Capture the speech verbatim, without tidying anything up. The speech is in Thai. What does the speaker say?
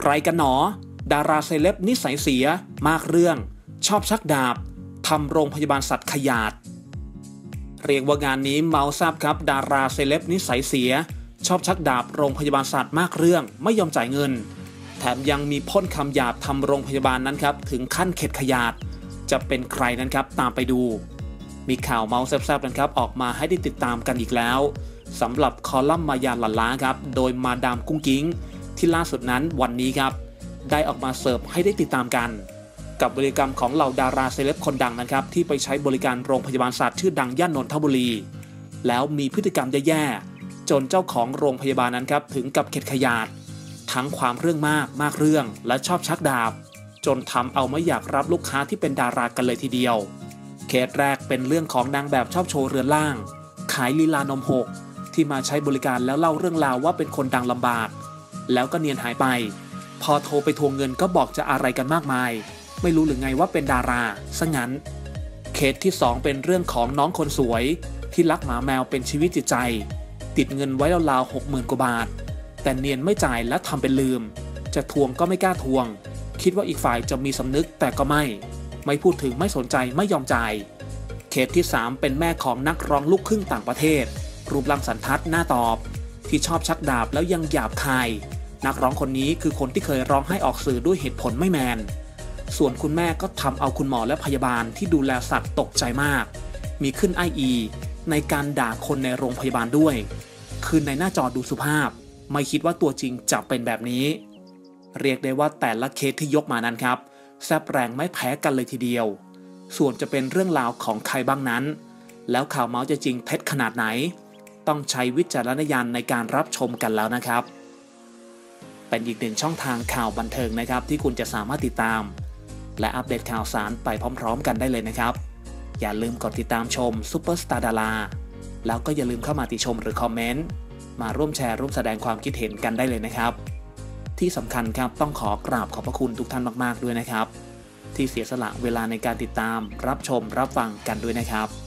รกันหนอดาราเซเลบนิสัยเสียมากเรื่องชอบชักดาบทำโรงพยาบาลสัตว์ขยาดเรียกว่างานนี้เมาทราบครับดาราเซเลบนิสัยเสียชอบชักดาบโรงพยาบาลสัตว์มากเรื่องไม่ยอมจ่ายเงินแถมยังมีพ่นคำหยาบทำโรงพยาบาลนั้นครับถึงขั้นเข็ดขยาดจะเป็นใครนั้นครับตามไปดูมีข่าวเมาแซ่บๆนะครับออกมาให้ได้ติดตามกันอีกแล้วสำหรับคอลัมน์มายาหลั่นล้าครับโดยมาดามกุ้งกิ้งที่ล่าสุดนั้นวันนี้ครับได้ออกมาเสิร์ฟให้ได้ติดตามกันกับบริกรรมของเหล่าดาราเซเลบคนดังนะครับที่ไปใช้บริการโรงพยาบาลสัตว์ชื่อดังย่านนนทบุรีแล้วมีพฤติกรรมแย่ๆจนเจ้าของโรงพยาบาลนั้นครับถึงกับเข็ดขยาดทั้งความเรื่องมากมากเรื่องและชอบชักดาบจนทำเอาไม่อยากรับลูกค้าที่เป็นดารากันเลยทีเดียวเคสแรกเป็นเรื่องของนางแบบชอบโชว์เรือนร่างขายลีลานมหกที่มาใช้บริการแล้วเล่าเรื่องราวว่าเป็นคนดังลำบากแล้วก็เนียนหายไปพอโทรไปทวงเงินก็บอกจะอะไรกันมากมายไม่รู้หรือไงว่าเป็นดาราซะงั้นเคสที่สองเป็นเรื่องของน้องคนสวยที่รักหมาแมวเป็นชีวิตจิตใจติดเงินไว้ราวๆหกหมื่นกว่าบาทแต่เนียนไม่จ่ายและทำเป็นลืมจะทวงก็ไม่กล้าทวงคิดว่าอีกฝ่ายจะมีสำนึกแต่ก็ไม่ไม่พูดถึงไม่สนใจไม่ยอมจ่ายเคสที่สามเป็นแม่ของนักร้องลูกครึ่งต่างประเทศรูปร่างสันทัดหน้าตอบที่ชอบชักดาบแล้วยังหยาบคายนักร้องคนนี้คือคนที่เคยร้องให้ออกสื่อด้วยเหตุผลไม่แมนส่วนคุณแม่ก็ทำเอาคุณหมอและพยาบาลที่ดูแลสัตว์ตกใจมากมีขึ้นไออีในการด่าคนในโรงพยาบาลด้วยคือในหน้าจอดูสุภาพไม่คิดว่าตัวจริงจะเป็นแบบนี้เรียกได้ว่าแต่ละเคสที่ยกมานั้นครับแซ่บแรงไม่แพ้กันเลยทีเดียวส่วนจะเป็นเรื่องราวของใครบ้างนั้นแล้วข่าวเมาส์จะจริงเท็จขนาดไหนต้องใช้วิจารณญาณในการรับชมกันแล้วนะครับเป็นอีกหนึ่งช่องทางข่าวบันเทิงนะครับที่คุณจะสามารถติดตามและอัปเดตข่าวสารไปพร้อมๆกันได้เลยนะครับอย่าลืมกดติดตามชมซุปเปอร์สตาร์ดาราแล้วก็อย่าลืมเข้ามาติชมหรือคอมเมนต์มาร่วมแชร์ร่วมแสดงความคิดเห็นกันได้เลยนะครับที่สำคัญครับต้องขอกราบขอบพระคุณทุกท่านมากๆด้วยนะครับที่เสียสละเวลาในการติดตามรับชมรับฟังกันด้วยนะครับ